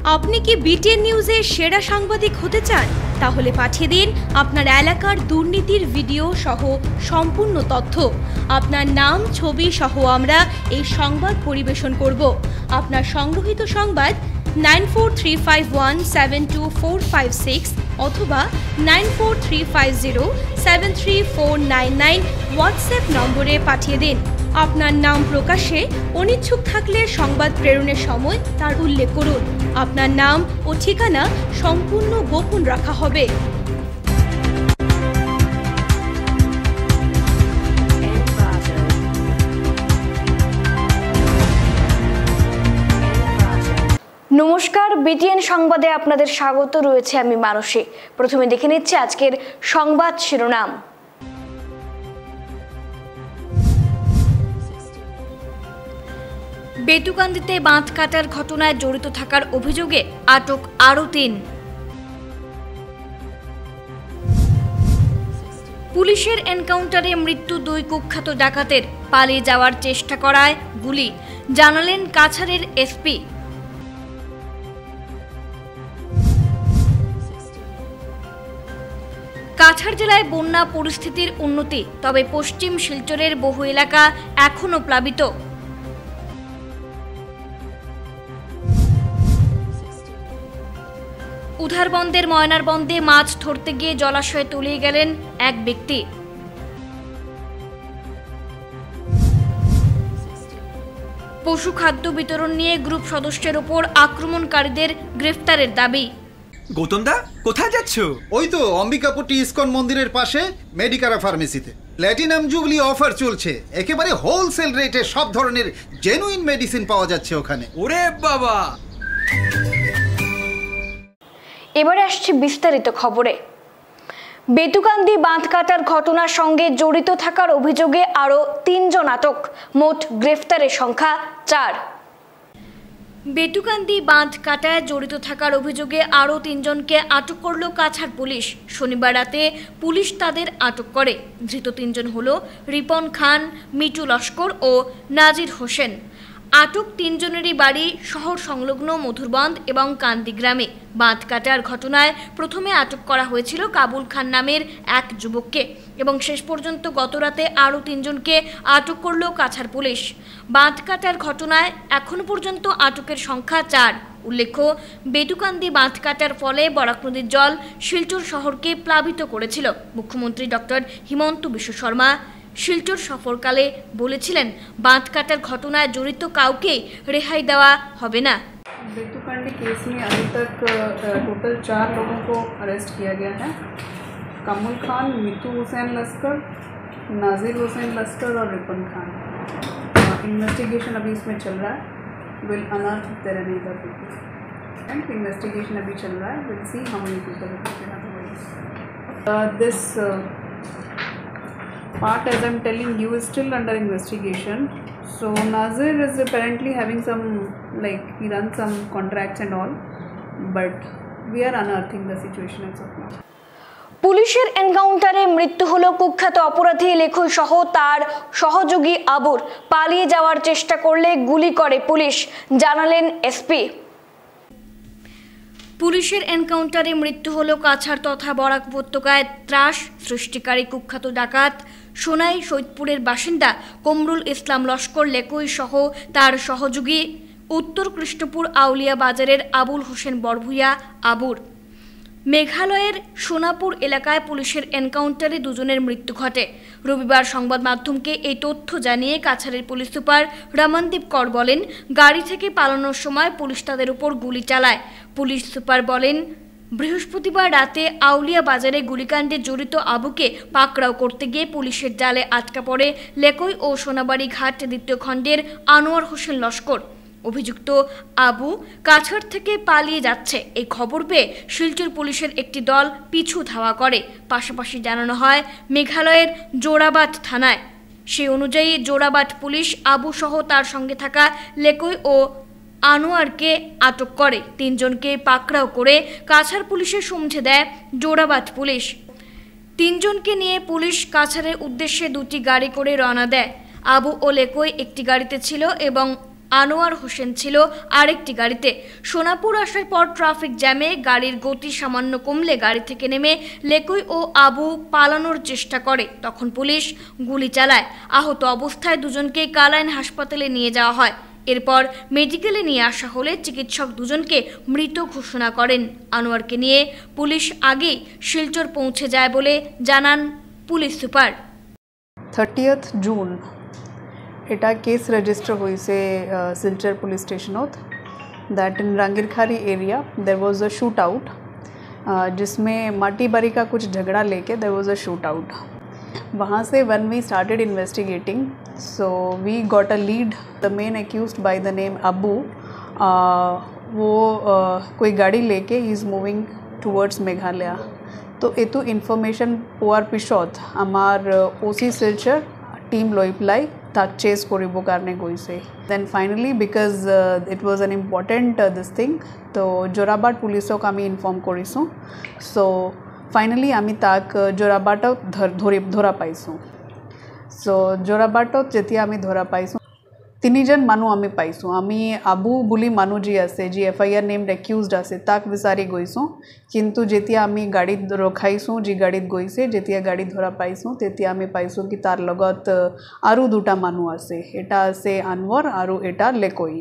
আপনি কি বিটিএন নিউজের সেরা সাংবাদিক হতে চান? তাহলে পাঠিয়ে দিন আপনার এলাকার দুর্নীতির ভিডিও সহ সম্পূর্ণ তথ্য। আপনার নাম, ছবি সহ আমরা এই সংবাদ পরিবেশন করব। আপনার সংগ্রহীত সংবাদ 9435172456 অথবা 9435073499 হোয়াটসঅ্যাপ নম্বরে পাঠিয়ে দিন। আপনার নাম প্রকাশে অনিচ্ছুক থাকলে সংবাদ প্রেরণের সময় তার উল্লেখ করুন। আপনার নাম ও ঠিকানা সম্পূর্ণ গোপন রাখা হবে। নমস্কার, বিটিএন সংবাদে আপনাদের স্বাগত। রয়েছে আমি মানসী। প্রথমে দেখে নিচ্ছি আজকের সংবাদ শিরোনাম। বেতুকান্দিতে বাঁধ কাটার ঘটনায় জড়িত থাকার অভিযোগে আটক আরও ৩। পুলিশের এনকাউন্টারে মৃত্যু ২ কুখ্যাত ডাকাতের, পালিয়ে যাওয়ার চেষ্টা করায় গুলি, জানালেন কাছাড়ের এসপি। কাছাড় জেলায় বন্যা পরিস্থিতির উন্নতি, তবে পশ্চিম শিলচরের বহু এলাকা এখনও প্লাবিত। উধারবন্দের ময়নারবন্দে মাছ ধরতে গিয়ে জলাশয়ে তলিয়ে গেলেন এক ব্যক্তি। পশু খাদ্য বিতরণ নিয়ে গ্রুপ সদস্যের ওপর আক্রমণকারীদের গ্রেফতারের দাবি। গৌতম দা, কোথায় যাচ্ছ? ওই তো অম্বিকাপুটি ইসকন মন্দিরের পাশে মেডিকারা ফার্মেসিতে প্ল্যাটিনাম জুবলি অফার চলছে। একেবারে হোলসেল রেটে সব ধরনের জেনুইন মেডিসিন পাওয়া যাচ্ছে ওখানে। ওরে বাবা! এবারে আসছে বিস্তারিত খবরে। বেতুকান্দি বাঁধ কাটার ঘটনার সঙ্গে জড়িত থাকার অভিযোগে আরও ৩ জন আটক, মোট গ্রেফতারের সংখ্যা ৪। বেতুকান্দি বাঁধ কাটায় জড়িত থাকার অভিযোগে আরও ৩ জনকে আটক করল কাছাড় পুলিশ। শনিবার রাতে পুলিশ তাদের আটক করে। ধৃত ৩ জন হল রিপন খান, মিটু লস্কর ও নাজির হোসেন। আটক ৩ জনেরই বাড়ি শহর সংলগ্ন মধুরবন্দ এবং কান্দি গ্রামে। বাঁধ কাটার ঘটনায় প্রথমে আটক করা হয়েছিল কাবুল খান নামের এক যুবককে এবং শেষ পর্যন্ত গতরাতে আরও ৩ জনকে আটক করল কাছাড় পুলিশ। বাঁধ কাটার ঘটনায় এখনও পর্যন্ত আটকের সংখ্যা ৪। উল্লেখ্য, বেতুকান্দি বাঁধ কাটার ফলে বরাক নদীর জল শিলচর শহরকে প্লাবিত করেছিল। মুখ্যমন্ত্রী ডক্টর হিমন্ত বিশ্ব শর্মা শিলচর সফরকালে বলেছিলেন, বাঁধ কাটার ঘটনায় জড়িত কাউকে রেহাই দেওয়া হবে না। बेतुकांडी केस में अभी तक टोटल 4 लोगों को अरेस्ट किया गया है। कमल खान, मितू हुसैन लस्कर, नाजिर हुसैन लस्कर और रिपन खान। इन्वेस्टिगेशन अभी इसमें चल रहा है। Will unearth there any other people and investigation अभी चल रहा है। Will see how many people this part, as I'm telling you, is still under investigation. So Nazir is apparently having some, like, he runs some contracts and all, but we are unearthing the situation as of now. পুলিশের এনকাউন্টারে মৃত্যু হলো কুখ্যাত অপরাধী লেখই সহ তার সহযোগী আবুর। পালিয়ে যাওয়ার চেষ্টা করলে গুলি করে পুলিশ, জানালেন এসপি। পুলিশের এনকাউন্টারে মৃত্যু হলো কাছাড় তথা বরাক উপত্যকায় ত্রাস সৃষ্টিকারী কুখ্যাত ডাকাত সোনাই সৈয়দপুরের বাসিন্দা কমরুল ইসলাম লস্কর লেকই সহ তার সহযোগী উত্তর কৃষ্ণপুর আউলিয়া বাজারের আবুল হোসেন বরভুইয়া আবুর। মেঘালয়ের সোনাপুর এলাকায় পুলিশের এনকাউন্টারে 2 জনের মৃত্যু ঘটে। রবিবার সংবাদ মাধ্যমকে এই তথ্য জানিয়ে কাছাড়ের পুলিশ সুপার রমনদীপ কর বলেন, গাড়ি থেকে পালানোর সময় পুলিশ তাদের উপর গুলি চালায়। পুলিশ সুপার বলেন, বৃহস্পতিবার রাতে আউলিয়া বাজারে গুলিকাণ্ডে জড়িত আবুকে পাকড়াও করতে গিয়ে পুলিশের জালে আটকা পড়ে লেকই ও সোনাবাড়ি ঘাট 2য় খণ্ডের আনোয়ার হোসেন লস্কর। অভিযুক্ত আবু কাছাড় থেকে পালিয়ে যাচ্ছে এই খবর পেয়ে শিলচর পুলিশের একটি দল পিছু ধাওয়া করে। পাশাপাশি জানানো হয় মেঘালয়ের জোড়াবাট থানায়। সেই অনুযায়ী জোড়াবাট পুলিশ আবু সহ তার সঙ্গে থাকা লেকই ও আনোয়ারকে আটক করে। 3 জনকে পাকড়াও করে কাছাড় পুলিশে সমঝে দেয় জোড়াবাট পুলিশ। 3 জনকে নিয়ে পুলিশ কাছাড়ের উদ্দেশ্যে 2টি গাড়ি করে রওনা দেয়। আবু ও লেকই একটি গাড়িতে ছিল এবং আনোয়ার হোসেন ছিল আরেকটি গাড়িতে। সোনাপুর আসার পর ট্রাফিক জ্যামে গাড়ির গতি সামান্য কমলে গাড়ি থেকে নেমে লেকুই ও আবু পালানোর চেষ্টা করে। তখন পুলিশ গুলি চালায়। আহত অবস্থায় দুজনকে কালাইন হাসপাতালে নিয়ে যাওয়া হয়। এরপর মেডিকেলে নিয়ে আসা হলে চিকিৎসক দুজনকে মৃত ঘোষণা করেন। আনোয়ারকে নিয়ে পুলিশ আগেই শিলচর পৌঁছে যায় বলে জানান পুলিশ সুপার। 30th জুন এটা কেস রেজিস্টার হয়েছে শিলচর পুলিশ স্টেশনত, that in Rangirkhari area there was a shoot out, जिसमें माटी बारी का कुछ झगड़ा लेके there was a shoot out. वहाँ से when we started investigating, so we got a lead. The main accused by the name Abu, वो कोई गाड़ी लेके he is moving towards Meghalaya. तो एतु इन्फॉर्मेशन पोৱাৰ পিছত আমাৰ ওসি শিলচৰ टीम লৈ পেলাই তাক চেজ কৰিব কাৰণে গৈছে। Then finally because it was an important this thing, তো জোৰাবাট পুলিচক আমি ইনফৰ্ম কৰিছোঁ। চ' ফাইনেলি আমি তাক জোৰাবাটত ধৰা পাইছোঁ। চ' জোৰাবাটত যেতিয়া আমি ধৰা পাইছোঁ, তিনিজন মানুহ আমি পাইছোঁ। আমি আবু বুলি মানুহ যি আছে, যি FIR নেমড একিউজড আছে, তাক বিচাৰি গৈছোঁ। কিন্তু যেতিয়া আমি গাড়ীত ৰখাইছোঁ, যি গাড়ীত গৈছে, যেতিয়া গাড়ীত ধৰা পাইছোঁ, তেতিয়া আমি পাইছোঁ কি তাৰ লগত আৰু দুটা মানুহ আছে। এটা আছে আনৱাৰ আৰু এটা লেকৈ।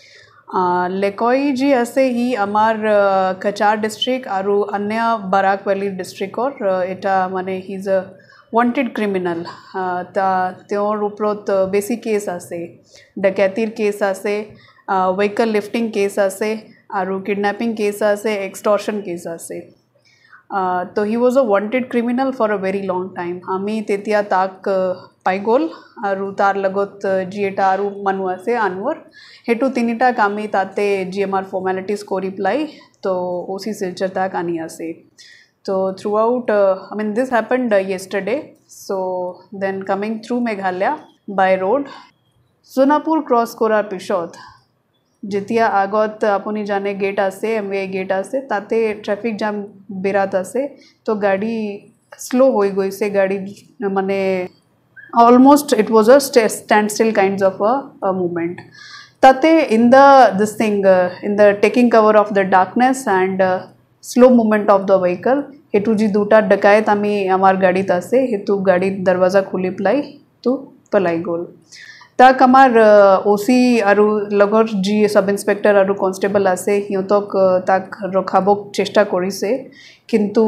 লেকৈ যি আছে ই আমাৰ কাছাৰ ডিষ্ট্ৰিক্ট আৰু অন্য বাৰাক ভেলী ডিষ্ট্ৰিক্টৰ এটা মানে he is a wanted criminal. তেওঁৰ ওপৰত বেছি কেছ আছে, ডকাইতিৰ কেছ আছে, ভেহিকল লিফটিং কেছ আছে আৰু কিডনেপিং কেছ আছে, এক্সটৰ্শন কেছ আছে। তো he was a wanted criminal for a very long time. আমি তেতিয়া তাক পাই গ'ল আৰু তাৰ লগত যি এটা আৰু মানুহ আছে আনৱাৰ, সেইটো তিনিটাক আমি তাতে GMR ফৰ্মেলিটিজ কৰি পেলাই তো ওসি শিলচৰ তাক আনি আছে। So throughout, I mean this happened yesterday. So then coming through Meghalaya by road, Sonapur cross korar pishot, যেতিয়া আগত আপুনি জানে গেট আছে, MVI গেট আছে, তাতে ট্রাফিক জাম বিরাট আছে। তো গাড়ি স্লো হয়ে গৈছে, গাড়ি মানে almost it was a standstill kinds of a movement. Tate in the this thing in the taking cover of the darkness and slow movement of the vehicle, সেইটো যি দুটা ডকাইত আমি আমাৰ গাড়ীত আছে, সেইটো গাড়ীত দৰৱাজা খুলি পেলাই তো পলাই গ'ল। তাক আমাৰ ওসি আৰু লগৰ যি সাব ইন্সপেক্টৰ আৰু কনষ্টেবল আছে, সিহঁতক তাক ৰখাব চেষ্টা কৰিছে, কিন্তু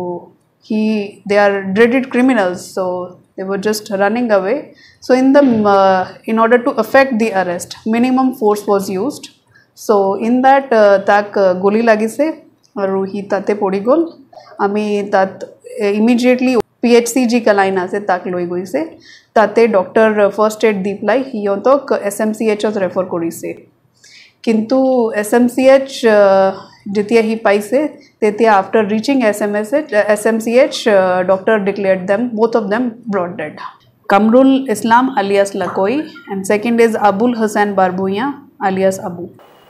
they are dreaded criminals, so they were just running away. So in order to effect the arrest, minimum force was used. So in that তাক গুলি লাগিছে আৰু হি তাতে পৰি গ'ল। আমি তাত ইমিডিয়েটলি PHC যি কালাইন আছে তাক লৈ গৈছে, তাতে ডক্টৰ ফাৰ্ষ্ট এড দি পেলাই সিহঁতক SMCHত ৰেফাৰ কৰিছে। কিন্তু SMCH যেতিয়া হি পাইছে, তেতিয়া after reaching SMCH doctor declared them, both of them brought dead. Kamrul Islam alias Lakai and second is Abul Hasan Barbhuiya alias Abu.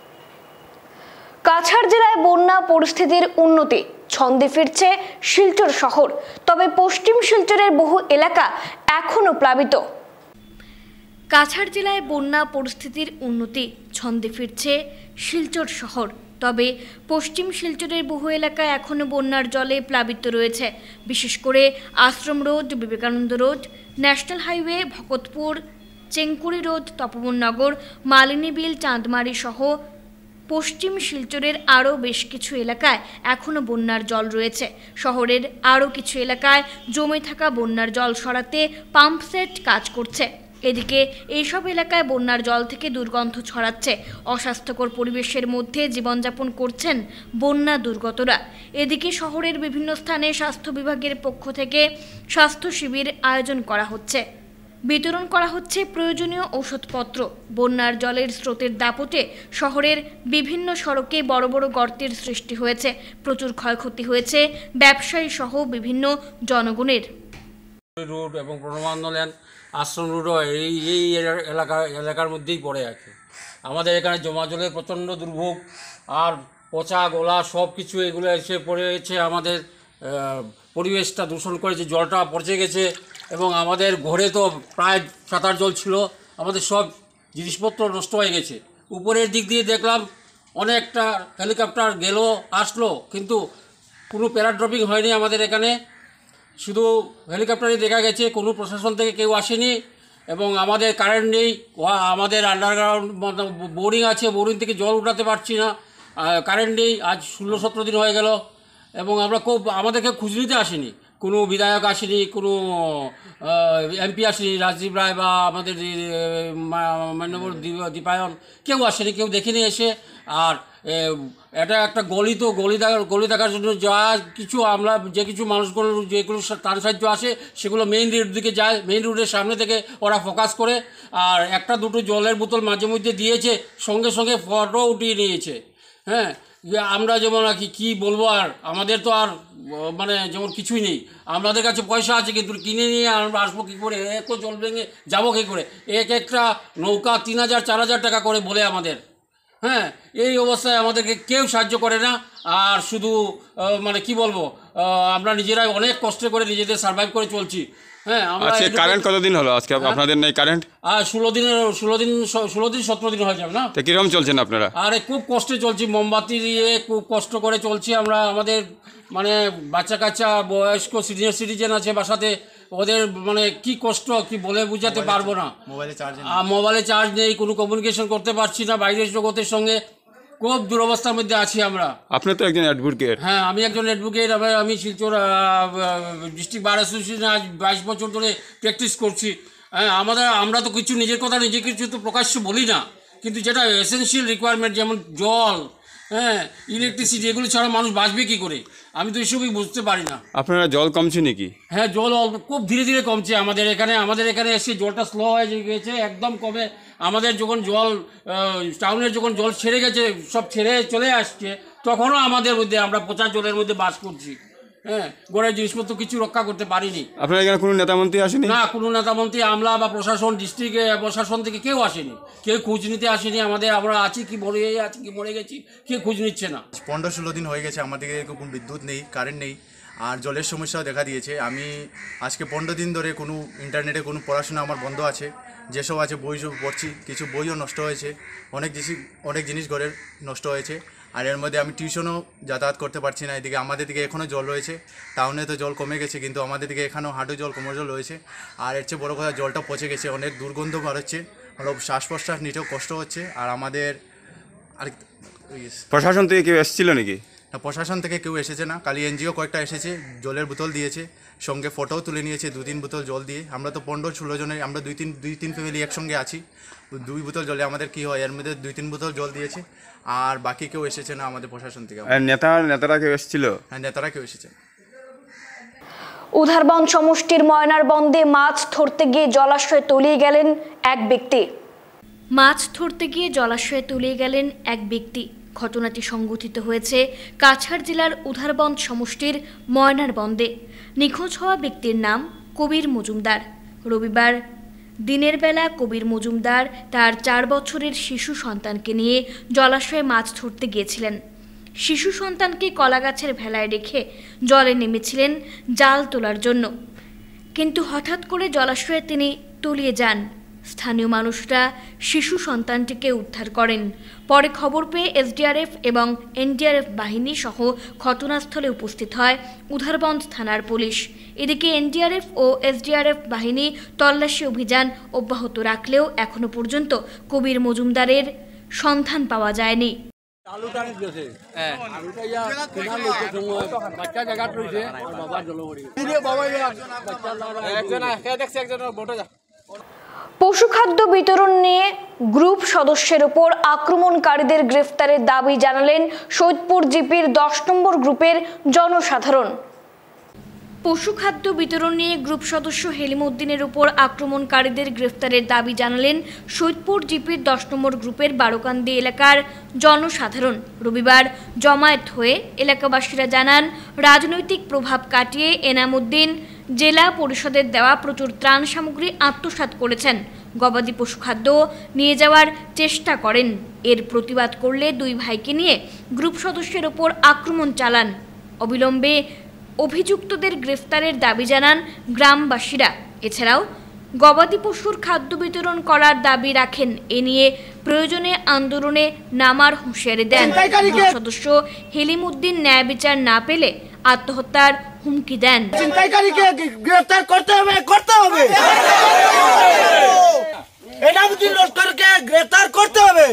Cachar জেলায় বন্যা পরিস্থিতির উন্নতি, ছন্দে ফিরছে শিলচর শহর। তবে পশ্চিম শিলচরের বহু এলাকা এখনো প্লাবিত। কাছাড় জেলায় বন্যা পরিস্থিতির উন্নতি, ছন্দে ফিরছে শিলচর শহর। তবে পশ্চিম শিলচরের বহু এলাকা এখনো বন্যার জলে প্লাবিত রয়েছে। বিশেষ করে Ashram road, Vivekananda road, national highway, Bhakatpur, Chenkuri road, Tapobannagar, Malinibil, Chandmari সহ পশ্চিম শিলচরের আরও বেশ কিছু এলাকায় এখনও বন্যার জল রয়েছে। শহরের আরও কিছু এলাকায় জমে থাকা বন্যার জল সরাতে পাম্পসেট কাজ করছে। এদিকে এইসব এলাকায় বন্যার জল থেকে দুর্গন্ধ ছড়াচ্ছে। অস্বাস্থ্যকর পরিবেশের মধ্যে জীবনযাপন করছেন বন্যা দুর্গতরা। এদিকে শহরের বিভিন্ন স্থানে স্বাস্থ্য বিভাগের পক্ষ থেকে স্বাস্থ্য শিবির আয়োজন করা হচ্ছে, বিতরণ করা হচ্ছে প্রয়োজনীয় ওষুধপত্র। বন্যার জলের স্রোতের দাপটে শহরের বিভিন্ন সড়কে বড় বড় গর্তের সৃষ্টি হয়েছে, প্রচুর ক্ষয়ক্ষতি হয়েছে ব্যবসায়ী সহ বিভিন্ন জনগণের। রোড এবং প্রণমানন্দ ল্যান্ড, আশ্রম রোডও এই এলাকার মধ্যেই পড়ে আছে। আমাদের এখানে জমা জলের প্রচণ্ড দুর্ভোগ, আর পচা গোলা সব কিছু এগুলো এসে পড়েছে, আমাদের পরিবেশটা দূষণ করেছে, জলটা পচে গেছে। এবং আমাদের ঘরে তো প্রায় 7-8 জল ছিল, আমাদের সব জিনিসপত্র নষ্ট হয়ে গেছে। উপরের দিক দিয়ে দেখলাম অনেকটা হেলিকপ্টার গেল আসলো, কিন্তু কোনো প্যারাড্রপিং হয়নি আমাদের এখানে, শুধু হেলিকপ্টারই দেখা গেছে, কোনো প্রশাসন থেকে কেউ আসেনি। এবং আমাদের কারেন্ট নেই, আমাদের আন্ডারগ্রাউন্ড বোরিং আছে, বোরিং থেকে জল উঠাতে পারছি না, কারেন্ট নেই। আজ 16-17 দিন হয়ে গেল এবং আমরা আমাদেরকে খোঁজ নিতে আসেনি, কোনো বিধায়ক আসেনি, কোনো এমপি আসেনি, রাজদীপ রায় বা আমাদের মাননীয় দীপায়ন, কেউ আসেনি, কেউ দেখেনি এসে। আর এটা একটা গলি, তো গলি দেখার জন্য যা কিছু আমরা যে কিছু মানুষগুলো যেগুলো ত্রাণ সাহায্য আসে সেগুলো মেইন রোড দিকে যায়, মেইন রোডের সামনে থেকে ওরা ফোকাস করে। আর একটা দুটো জলের বোতল মাঝে মধ্যে দিয়েছে, সঙ্গে সঙ্গে ফটো উঠিয়ে নিয়েছে। হ্যাঁ, আমরা যেমন আর কি বলবো, আর আমাদের তো আর মানে যেমন কিছুই নেই। আমাদের কাছে পয়সা আছে, কিন্তু কিনে নিয়ে আমরা আসবো কী করে, একটু জল ভেঙে যাবো কী করে? একটা নৌকা 3,000-4,000 টাকা করে বলে আমাদের। হ্যাঁ, এই অবস্থায় আমাদেরকে কেউ সাহায্য করে না। আর শুধু মানে কি বলবো, আমরা নিজেরাই অনেক কষ্ট করে নিজেদের সার্ভাইভ করে চলছি। হ্যাঁ, কারেন্ট কতদিন হলো আজকে আপনাদের নেই কারেন্ট? 16-17 দিন হয়ে যাবে না? তো কিরকম চলছেন আপনারা? আরে খুব কষ্টে চলছি, মোমবাতি দিয়ে খুব কষ্ট করে চলছি আমরা। আমাদের মানে বাচ্চা কাচ্চা, বয়স্ক সিনিয়র সিটিজেন আছে বাসাতে, ওদের মানে কি কষ্ট কি বলে বোঝাতে পারবো না। মোবাইলে চার্জ নেই, কোনো কমিউনিকেশন করতে পারছি না বাইরের জগতের সঙ্গে, খুব দুরবস্থার মধ্যে আছি আমরা। আপনি তো একজন অ্যাডভোকেট। হ্যাঁ, আমি একজন অ্যাডভোকেট। আমি শিলচর ডিস্ট্রিক্ট বার অ্যাসোসিয়েশনে আজ 22 বছর ধরে প্র্যাকটিস করছি। হ্যাঁ, আমরা তো কিছু নিজের কথা নিজে কিছু তো প্রকাশ্য বলি না, কিন্তু যেটা এসেনশিয়াল রিকোয়ারমেন্ট, যেমন জল, হ্যাঁ, ইলেকট্রিসিটি, এগুলো ছাড়া মানুষ বাঁচবে কী করে? আমি তো এসবই বুঝতে পারি না। আপনারা জল কমছে নাকি? হ্যাঁ, জল খুব ধীরে ধীরে কমছে আমাদের এখানে এসে জলটা স্লো হয়ে গেছে, একদম কমে। আমাদের যখন জল টাউনের যখন জল ছেড়ে গেছে, সব ছেড়ে চলে আসছে, তখনও আমাদের মধ্যে আমরা পচা জলের মধ্যে বাস করছি। হ্যাঁ, গড়ের জিনিসপত্র কিছু রক্ষা করতে পারিনি। আপনার এখানে কোনো নেতামন্ত্রী আসেনি? না, কোনো নেতামন্ত্রী, আমলা বা প্রশাসন, ডিস্ট্রিক্ট প্রশাসন থেকে কেউ আসেনি, কেউ খোঁজ নিতে আসেনি আমাদের। আমরা আছি কি মরে গেছি, কেউ খোঁজ নিচ্ছে না। 15-16 দিন হয়ে গেছে আমাদের কোনো বিদ্যুৎ নেই, কারেন্ট নেই, আর জলের সমস্যাও দেখা দিয়েছে। আমি আজকে 15 দিন ধরে কোনো ইন্টারনেটে কোনো পড়াশোনা আমার বন্ধ আছে, যেসব আছে বই পড়ছি, কিছু বইও নষ্ট হয়েছে, অনেক জিনিস ঘরের নষ্ট হয়েছে। আর এর মধ্যে আমি টিউশনও যাতায়াত করতে পারছি না। এদিকে আমাদের দিকে এখনও জল রয়েছে, টাউনে তো জল কমে গেছে, কিন্তু আমাদের দিকে এখানেও হাঁটু জল, কোমর জল রয়েছে। আর এর চেয়ে বড়ো কথা, জলটা পচে গেছে, অনেক দুর্গন্ধ বেরোচ্ছে, অলপ শ্বাস প্রশ্বাস নিতেও কষ্ট হচ্ছে। আর আমাদের প্রশাসন থেকে কেউ এসেছিল নাকি? না, প্রশাসন থেকে কেউ এসেছে না। খালি এনজিও কয়েকটা এসেছে, জলের বোতল দিয়েছে, সঙ্গে ফটোও তুলে নিয়েছে 2-3 বোতল জল দিয়ে। আমরা তো 15-16 জনের, আমরা 2-3 ফ্যামিলি একসঙ্গে আছি। 2 বোতল জলে আমাদের কি হয়, এর মধ্যে 2-3 বোতল জল দিয়েছে। আর বাকি কেউ এসেছে না আমাদের প্রশাসন থেকে। নেতারা কেউ এসেছিল? হ্যাঁ, নেতারা কেউ এসেছে। উধারবন সমষ্টির ময়নার বন্দে মাছ ধরতে গিয়ে জলাশয়ে তলিয়ে গেলেন এক ব্যক্তি। মাছ ধরতে গিয়ে জলাশয়ে তলিয়ে গেলেন এক ব্যক্তি। ঘটনাটি সংঘটিত হয়েছে কাছাড় জেলার উধারবন সমষ্টির ময়নার বন্দে। নিখোঁজ হওয়া ব্যক্তির নাম কবির মজুমদার। রবিবার দিনের বেলা কবির মজুমদার তার 4 বছরের শিশু সন্তানকে নিয়ে জলাশয়ে মাছ ধরতে গিয়েছিলেন। শিশু সন্তানকে কলাগাছের ভেলায় রেখে জলে নেমেছিলেন জাল তোলার জন্য, কিন্তু হঠাৎ করে জলাশয়ে তিনি তলিয়ে যান। স্থানীয় মানুষরা শিশু সন্তানটিকে উদ্ধার করেন। পরে খবর পেয়ে এসডিআরএফ এবং এনডিআরএফ বাহিনী সহ ঘটনাস্থলে উপস্থিত হয় উধারবন্দ থানার পুলিশ। এদিকে এনডিআরএফ ও এসডিআরএফ বাহিনী তল্লাশি অভিযান অব্যাহত রাখলেও এখনো পর্যন্ত কবির মজুমদারের সন্ধান পাওয়া যায়নি। পশুখাদ্য বিতরণ নিয়ে গ্রুপ সদস্যের উপর আক্রমণকারীদের গ্রেফতারের দাবি জানালেন সৈয়দপুর জিপির 10 নম্বর গ্রুপের জনসাধারণ। পশুখাদ্য বিতরণ নিয়ে গ্রুপ সদস্য হেলিমউদ্দিনের উপর আক্রমণকারীদের গ্রেফতারের দাবি জানালেন সৈয়দপুর জিপির 10 নম্বর গ্রুপের বারোকান্দি এলাকার জনসাধারণ। রবিবার জমায়েত হয়ে এলাকাবাসীরা জানান, রাজনৈতিক প্রভাব কাটিয়ে এনামউদ্দিন জেলা পরিষদের দেওয়া প্রচুর ত্রাণ সামগ্রী আত্মসাৎ করেছেন। গবাদি পশুখাদ্য নিয়ে যাওয়ার চেষ্টা করেন। এর প্রতিবাদ করলে 2 ভাইকে নিয়ে গ্রুপ সদস্যের ওপর আক্রমণ চালান। অবিলম্বে অভিযুক্তদের গ্রেফতারের দাবি জানান গ্রামবাসীরা। এছাড়াও গবাদি পশুর খাদ্য বিতরণ করার দাবি রাখেন। এ নিয়ে প্রয়োজনে আন্দোলনে নামার হুঁশিয়ারি দেন। সদস্য হেলিমুদ্দিন ন্যায় বিচার না পেলে আত্মহত্যার হুমকি দেন। গ্রেফতার করতে হবে গ্রেফতার করতে হবে।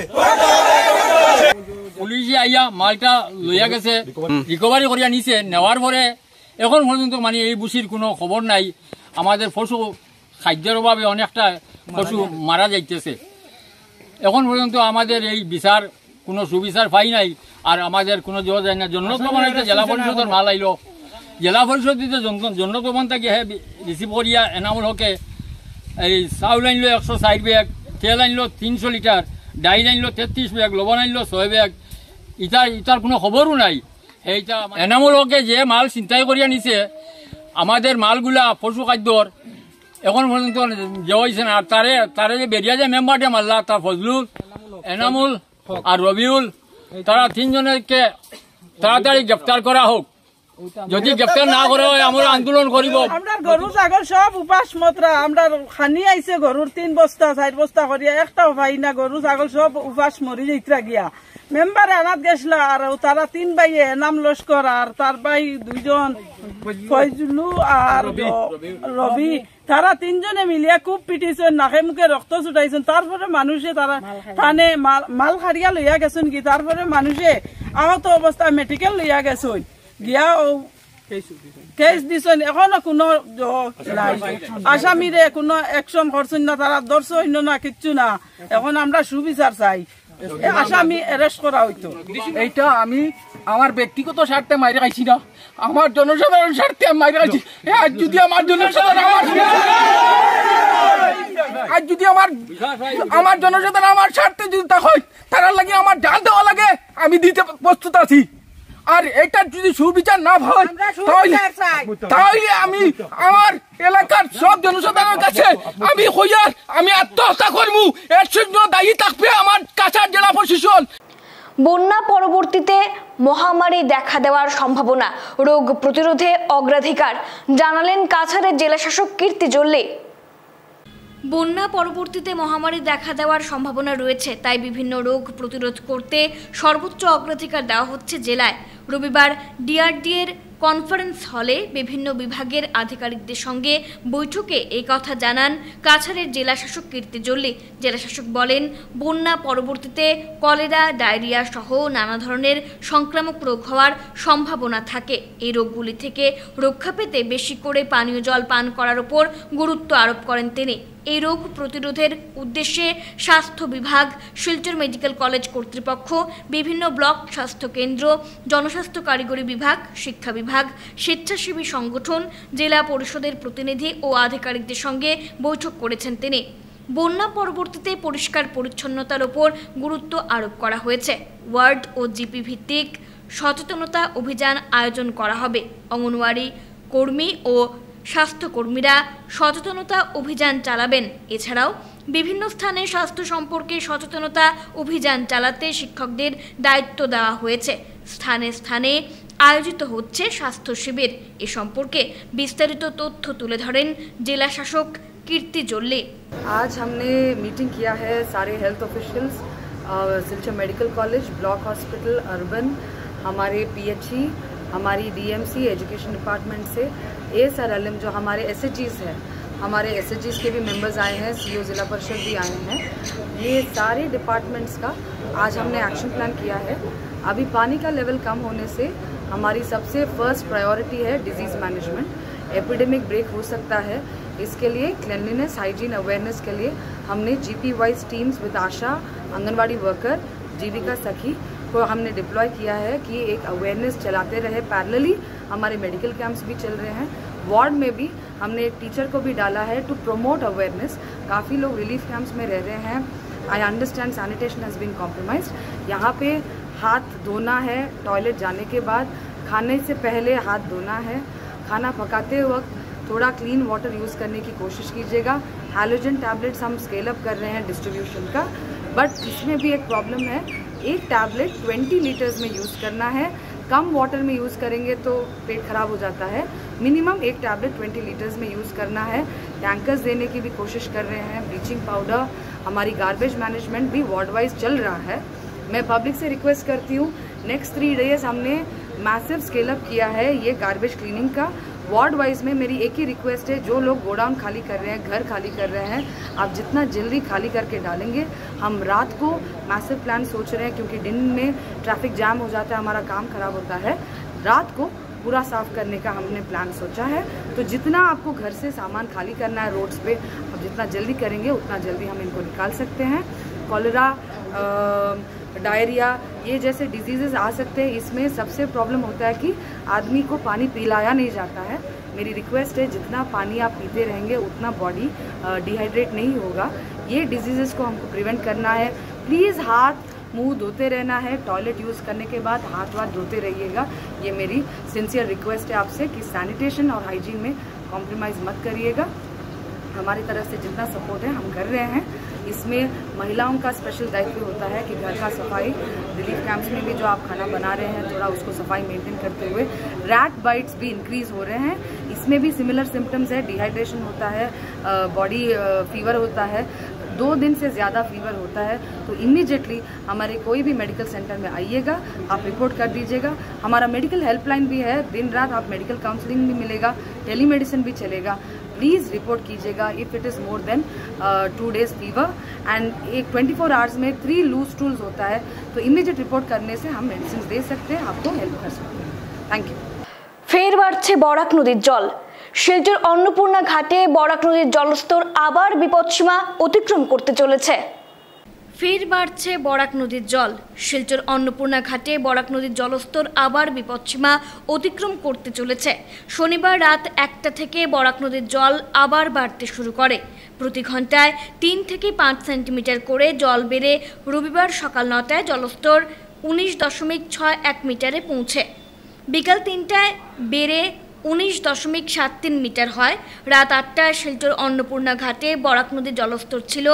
পুলিশে আইয়া মালটা লইয়া গেছে, রিকভারি করিয়া নিছে। নেওয়ার পরে এখন পর্যন্ত মানে এই বুসির কোনো খবর নাই। আমাদের পশু খাদ্যের অভাবে অনেকটা পশু মারা যাইতেছে। এখন পর্যন্ত আমাদের এই বিচার কোনো সুবিচার পাই নাই। আর আমাদের কোনো জোর যায় না। জন্মপ্রমাণ জেলা পরিষদের মাল আইল, জেলা পরিষদ দিতে জন্মপ্রমাণ থেকে রিসিভ করিয়া এনামুল হকে এই চাউল আনলো 160 ব্যাগ, তেল আনলো 300 লিটার, ডাইল আনলো 33 ব্যাগ, লবণ আনলো 6 ব্যাগ। ইটার কোনো খবরও নাই। এইটা এনামুল হকে যে মাল চিন্তাই করিয়া নিছে, আমাদের মালগুলা পশু খাদ্যর এখন পর্যন্ত যে হয়েছে না। আর তারে যে বেরিয়া যে মেম্বারটা মারলা, তার ফজলুল, এনামুল আর রবিউল, তারা 3 জনকে তাড়াতাড়ি গ্রেফতার করা হোক। যদি গ্রেফতার না করা হয় আমরা আন্দোলন করিব। আমরা গরু ছাগল সব উপাস মতরা আমরা খানি আইছে গরুর 3 বস্তা 4 বস্তা করিয়া একটাও পাই না। গরু ছাগল সব উপাস মরি যাইতরা গিয়া। মেম্বার আনাত গেছলা আর তারা 3 ভাইয়ে নাম লস্কর আর তার ভাই 2 জন ফয়জুলু আর রবি, তারা 3 জনে মিলিয়া খুব পিটিছেন, নাকে মুখে রক্ত ছুটাইছেন। তারপরে মানুষে তারা থানে মাল খারিয়া লইয়া গেছেন কি। তারপরে মানুষে আহত অবস্থা মেডিকেল লইয়া গেছেন গিয়া কেস দিছেন। এখনো কোনো নাই, আসামিরে কোনো অ্যাকশন করছেন না, তারা ধরছেন না, কিচ্ছু না। এখন আমরা সুবিচার চাই, আসামি অ্যারেস্ট করা হইতো। এইটা আমি আমার ব্যক্তিগত স্বার্থে মাইরে খাইছি না, আমার জনসাধারণ স্বার্থে আমি মাইরে খাইছি। আজ যদি আমার জনসাধারণ আমার স্বার্থে যদি তা হয়, তারা লাগে আমার জান দেওয়া লাগে, আমি দিতে প্রস্তুত আছি। আর এটা যদি সুবিচার না হয় তাহলে আমি আমার এলাকার সব জনসাধারণের কাছে আমি আত্মহত্যা করবো। এর জন্য দায়ী থাকবে আমার কাছাড় জেলা প্রশাসন। বন্যা পরবর্তীতে মহামারী দেখা দেওয়ার সম্ভাবনা, রোগ প্রতিরোধে অগ্রাধিকার জানালেন কাছাড়ের জেলাশাসক কীর্তি জল্লি। বন্যা পরবর্তীতে মহামারী দেখা দেওয়ার সম্ভাবনা রয়েছে, তাই বিভিন্ন রোগ প্রতিরোধ করতে সর্বোচ্চ অগ্রাধিকার দেওয়া হচ্ছে জেলায়। রবিবার ডিআরডিএর কনফারেন্স হলে বিভিন্ন বিভাগের আধিকারিকদের সঙ্গে বৈঠকে এই কথা জানান কাছাড়ের জেলাশাসক কীর্তি জল্লি। জেলাশাসক বলেন, বন্যা পরবর্তীতে কলেরা, ডায়রিয়া সহ নানা ধরনের সংক্রামক রোগ হওয়ার সম্ভাবনা থাকে। এই রোগগুলি থেকে রক্ষা পেতে বেশি করে পানীয় জল পান করার উপর গুরুত্ব আরোপ করেন তিনি। এই রোগ প্রতিরোধের উদ্দেশ্যে স্বাস্থ্য বিভাগ, শিলচর মেডিকেল কলেজ কর্তৃপক্ষ, বিভিন্ন ব্লক স্বাস্থ্য কেন্দ্র, জনস্বাস্থ্য কারিগরি বিভাগ, শিক্ষা বিভাগ, স্বেচ্ছাসেবী সংগঠন, জেলা পরিষদের প্রতিনিধি ও আধিকারিকদের সঙ্গে বৈঠক করেছেন তিনি। বন্যা পরবর্তীতে পরিষ্কার পরিচ্ছন্নতার উপর গুরুত্ব আরোপ করা হয়েছে। ওয়ার্ড ও জিপি ভিত্তিক সচেতনতা অভিযান আয়োজন করা হবে। অঙ্গনওয়াড়ি কর্মী ও স্বাস্থ্যকর্মীরা সচেতনতা অভিযান চালাবেন। এছাড়াও বিভিন্ন স্থানে স্বাস্থ্য সম্পর্কে সচেতনতা অভিযান চালাতে শিক্ষকদের দায়িত্ব দেওয়া হয়েছে। স্থানে স্থানে আয়োজিত হচ্ছে স্বাস্থ্য শিবির। এ সম্পর্কে বিস্তারিত তথ্য তুলে ধরেন জেলা শাসক कीर्ति जोल्ले। आज हमने मीटिंग किया है सारे health officials, Silchar medical college, block hospital, urban, हमारे पीएचई, हमारी डीएमसी, एजुकेशन डिपार्टमेंट से एएसआरएलएम जो हमारे एसएचजीज हैं, हमारे एसएचजीज के भी मेंबर्स आए हैं, सीईओ जिला परिषद भी आए हैं। ये सारे डिपार्टमेंट्स का आज हमने एक्शन प्लान किया है। अभी पानी का लेवल कम होने से हमारी सबसे फर्स्ट प्रायोरिटी है डिजीज़ मैनेजमेंट। एपिडेमिक ब्रेक हो सकता है, इसके लिए क्लिनलीनेस, हाइजीन, अवेयरनेस के लिए हमने GP wise teams with ASHA, anganwadi worker, Jeevika Sakhi को हमने डिप्लॉय किया है कि एक अवेयरनेस चलाते रहे। पैरेलली हमारे मेडिकल कैंप्स भी चल रहे हैं। वार्ड में भी हमने एक टीचर को भी डाला है टू प्रमोट अवेयरनेस। काफ़ी लोग रिलीफ कैंप्स में रह रहे हैं। I understand sanitation has been compromised. यहाँ पे हाथ धोना है, टॉयलेट जाने के बाद, खाने से पहले हाथ धोना है, खाना पकाते वक्त थोड़ा क्लीन वाटर यूज़ करने की कोशिश कीजिएगा। हैलोजन टैबलेट्स हम स्केल अप कर रहे हैं डिस्ट्रीब्यूशन का, बट इसमें भी एक प्रॉब्लम है। एक टैबलेट 20 लीटर्स में यूज़ करना है। कम वाटर में यूज़ करेंगे तो पेट खराब हो जाता है। मिनिमम एक टैबलेट 20 लीटर्स में यूज़ करना है। टैंकर्स देने की भी कोशिश कर रहे हैं, ब्लीचिंग पाउडर, हमारी गार्बेज मैनेजमेंट भी वार्ड वाइज चल रहा है। मैं पब्लिक से रिक्वेस्ट करती हूँ, नेक्स्ट 3 डेज हमने मैसिव स्केल अप किया है ये गार्बेज क्लीनिंग का। वार्ड वाइज में मेरी एक ही रिक्वेस्ट है, जो लोग गोडाउन खाली कर रहे हैं, घर खाली कर रहे हैं, आप जितना जल्दी खाली करके डालेंगे। हम रात को मैसिव प्लान सोच रहे हैं, क्योंकि दिन में ट्रैफिक जाम हो जाता है, हमारा काम खराब होता है। रात को पूरा साफ करने का हमने प्लान सोचा है। तो जितना आपको घर से सामान खाली करना है रोड्स पे, आप जितना जल्दी करेंगे उतना जल्दी हम इनको निकाल सकते हैं। कॉलेरा, डायरिया, ये जैसे डिजीजेस आ सकते हैं। इसमें सबसे प्रॉब्लम होता है कि आदमी को पानी पिलाया नहीं जाता है। मेरी रिक्वेस्ट है, जितना पानी आप पीते रहेंगे उतना बॉडी डिहाइड्रेट नहीं होगा। ये डिजीजेस को हमको प्रिवेंट करना है। प्लीज़ हाथ मुंह धोते रहना है, टॉयलेट यूज़ करने के बाद हाथ वाथ धोते रहिएगा। ये मेरी सिंसियर रिक्वेस्ट है आपसे कि सैनिटेशन और हाइजीन में कॉम्प्रोमाइज़ मत करिएगा। हमारी तरफ से जितना सपोर्ट है हम कर रहे हैं। इसमें महिलाओं का स्पेशल दायित्व होता है कि घर का सफाई, रिलीफ कैंप्स में भी जो आप खाना बना रहे हैं थोड़ा उसको सफाई मेंटेन करते हुए। रैट बाइट्स भी इंक्रीज हो रहे हैं, इसमें भी सिमिलर सिम्टम्स है, डिहाइड्रेशन होता है, बॉडी फीवर होता है, 2 दिन से ज़्यादा फीवर होता है। तो इमीडिएटली हमारे कोई भी मेडिकल सेंटर में आइएगा, आप रिपोर्ट कर दीजिएगा। हमारा मेडिकल हेल्पलाइन भी है, दिन रात आप मेडिकल काउंसलिंग भी मिलेगा, टेलीमेडिसिन भी चलेगा। प्लीज़ रिपोर्ट कीजिएगा if it is more than 2 days fever and एक 24 आवर्स में 3 लूज स्टूल्स होता है। तो इमीडिएट रिपोर्ट करने से हम मेडिसिन दे सकते हैं, आपको हेल्प कर सकते हैं। Thank you. ফের বাড়ছে বরাক নদীর জল। শিলচর অন্নপূর্ণা ঘাটে বরাক নদীর জলস্তর আবার বিপদসীমা অতিক্রম করতে চলেছে। ফের বাড়ছে বরাক নদীর জল। শিলচর অন্নপূর্ণা ঘাটে বরাক নদীর জলস্তর আবার বিপদসীমা অতিক্রম করতে চলেছে। শনিবার রাত 1টা থেকে বরাক নদীর জল আবার বাড়তে শুরু করে। প্রতি ঘন্টায় 3 থেকে 5 সেন্টিমিটার করে জল বেড়ে রবিবার সকাল 9টায় জলস্তর 19.61 মিটারে পৌঁছে। বিকাল 3টায় বেড়ে 19.73 মিটার হয়। রাত 8টায় শিলচর অন্নপূর্ণা ঘাটে বরাক নদীর জলস্তর ছিল